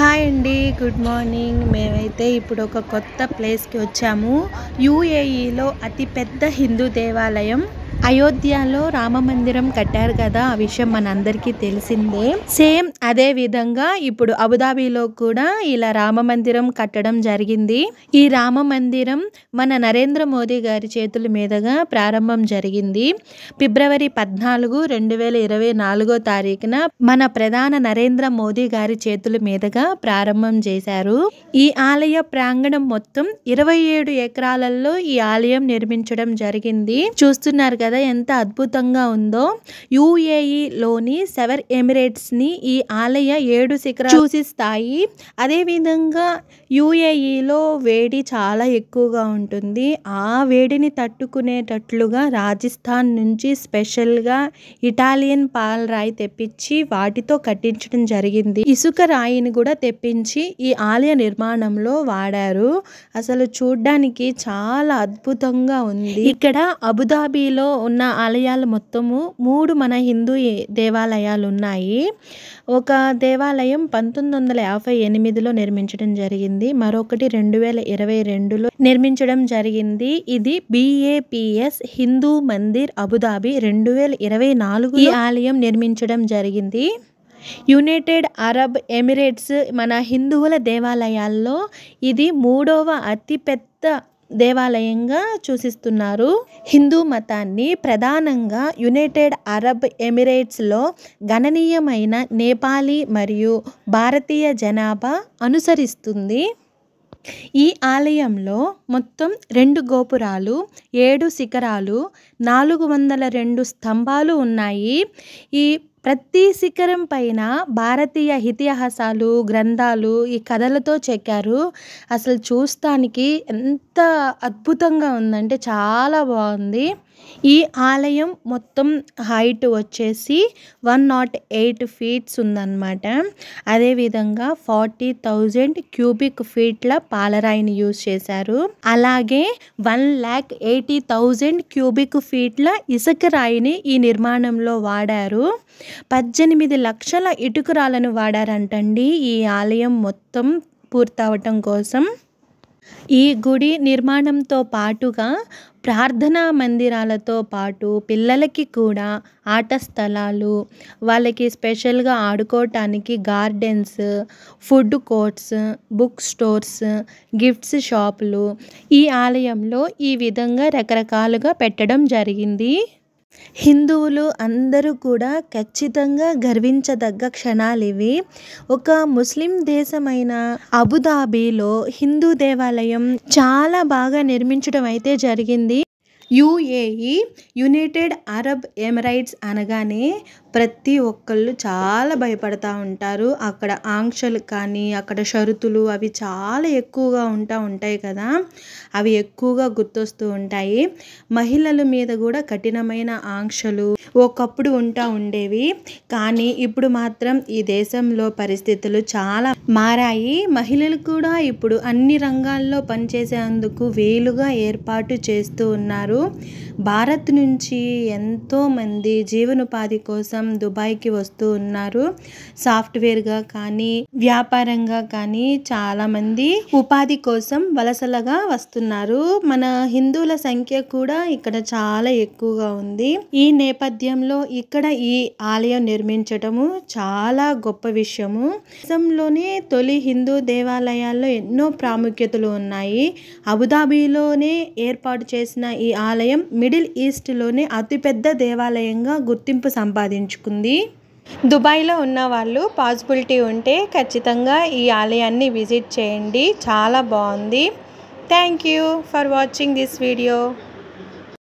Hi అండి, good morning. మేమైతే ఇప్పుడు ఒక కొత్త ప్లేస్కి వచ్చాము. యూఏఈలో అతిపెద్ద హిందూ దేవాలయం అయోధ్యలో రామ మందిరం కట్టారు కదా, ఆ విషయం మనందరికీ తెలిసిందే. సేమ్ అదే విధంగా ఇప్పుడు అబుదాబిలో కూడా ఇలా రామ మందిరం కట్టడం జరిగింది. ఈ రామ మందిరం మన నరేంద్ర మోదీ గారి చేతుల మీదుగా ప్రారంభం జరిగింది. ఫిబ్రవరి 14, 2024 మన ప్రధాన నరేంద్ర మోదీ గారి చేతుల మీదుగా ప్రారంభం చేశారు. ఈ ఆలయ ప్రాంగణం మొత్తం 27 ఎకరాలలో ఈ ఆలయం నిర్మించడం జరిగింది. చూస్తున్నారు కదా ఎంత అద్భుతంగా ఉందో. యూఏఈలోని 7 ఎమిరేట్స్ ని ఈ ఆలయ 7 శిఖరాలు సూచిస్తాయి. అదేవిధంగా యూఏఈలో వేడి చాలా ఎక్కువగా ఉంటుంది. ఆ వేడిని తట్టుకునేటట్లుగా రాజస్థాన్ నుంచి స్పెషల్గా ఇటాలియన్ పాలరాయి తెప్పించి వాటితో కట్టించడం జరిగింది. ఇసుక రాయిని కూడా తెప్పించి ఈ ఆలయ నిర్మాణంలో వాడారు. అసలు చూడ్డానికి చాలా అద్భుతంగా ఉంది. ఇక్కడ అబుదాబిలో ఉన్న ఆలయాలు మొత్తము 3 మన హిందూ దేవాలయాలు ఉన్నాయి. ఒక దేవాలయం 1958లో నిర్మించడం జరిగింది. మరొకటి 2022లో నిర్మించడం జరిగింది. ఇది BAPS హిందూ మందిర్ అబుదాబి 2024 ఈ ఆలయం నిర్మించడం జరిగింది. యునైటెడ్ అరబ్ ఎమిరేట్స్ మన హిందువుల దేవాలయాల్లో ఇది 3వ అతిపెద్ద దేవాలయంగా సూచిస్తున్నారు. హిందూ మతాన్ని ప్రధానంగా యునైటెడ్ అరబ్ ఎమిరేట్స్లో గణనీయమైన నేపాలీ మరియు భారతీయ జనాభా అనుసరిస్తుంది. ఈ ఆలయంలో మొత్తం 2 గోపురాలు, 7 శిఖరాలు, 402 స్తంభాలు ఉన్నాయి. ఈ ప్రతి శిఖరం పైన భారతీయ ఇతిహాసాలు, గ్రంథాలు, ఈ కథలతో చెక్కారు. అసలు చూస్తానికి ఎంత అద్భుతంగా ఉందంటే చాలా బాగుంది. ఈ ఆలయం మొత్తం హైట్ వచ్చేసి 108 ఫీట్స్ ఉందన్నమాట. అదేవిధంగా 40,000 క్యూబిక్ ఫీట్ల పాలరాయిని యూజ్ చేశారు. అలాగే 1,80,000 క్యూబిక్ ఫీట్ల ఇసుక రాయిని ఈ నిర్మాణంలో వాడారు. 18 లక్షల ఇటుకరాలను వాడారంటండి ఈ ఆలయం మొత్తం పూర్తవటం కోసం. ఈ గుడి నిర్మాణంతో పాటుగా ప్రార్థనా మందిరాలతో పాటు పిల్లలకి కూడా ఆట స్థలాలు, వాళ్ళకి స్పెషల్గా ఆడుకోవటానికి gardens, food courts, book stores, gifts షాపులు ఈ ఆలయంలో ఈ విధంగా రకరకాలుగా పెట్టడం జరిగింది. హిందువులు అందరూ కూడా ఖచ్చితంగా గర్వించదగ్గ క్షణాలు ఇవి. ఒక ముస్లిం దేశమైన అబుదాబిలో హిందూ దేవాలయం చాలా బాగా నిర్మించడం అయితే జరిగింది. యూఏఈ యునైటెడ్ అరబ్ ఎమిరేట్స్ అనగానే ప్రతి ఒక్కళ్ళు చాలా భయపడతా ఉంటారు. అక్కడ ఆంక్షలు కానీ, అక్కడ షరతులు అవి చాలా ఎక్కువగా ఉంటాయి కదా, అవి ఎక్కువగా గుర్తొస్తూ ఉంటాయి. మహిళల మీద కూడా కఠినమైన ఆంక్షలు ఒకప్పుడు ఉండేవి. కానీ ఇప్పుడు మాత్రం ఈ దేశంలో పరిస్థితులు చాలా మారాయి. మహిళలు కూడా ఇప్పుడు అన్ని రంగాల్లో పనిచేసేందుకు వీలుగా ఏర్పాటు చేస్తూ ఉన్నారు. భారత్ నుంచి ఎంతోమంది జీవనోపాధి కోసం దుబాయ్కి వస్తూ ఉన్నారు. సాఫ్ట్వేర్గా కానీ, వ్యాపారంగా కానీ చాలామంది ఉపాధి కోసం వలసలుగా వస్తున్నారు. మన హిందువుల సంఖ్య కూడా ఇక్కడ చాలా ఎక్కువగా ఉంది. ఈ నేపథ్యంలో ఇక్కడ ఈ ఆలయం నిర్మించటము చాలా గొప్ప విషయము. దేశంలోనే తొలి హిందూ దేవాలయాల్లో ఎన్నో ప్రాముఖ్యతలు ఉన్నాయి. అబుదాబిలోనే ఏర్పాటు చేసిన ఈ ఆలయం మిడిల్ ఈస్ట్లోనే అతిపెద్ద దేవాలయంగా గుర్తింపు సంపాదించుకుంది. దుబాయ్లో ఉన్న వాళ్ళు పాసిబిలిటీ ఉంటే ఖచ్చితంగా ఈ ఆలయాన్ని విజిట్ చేయండి, చాలా బాగుంది. Thank you for watching this video.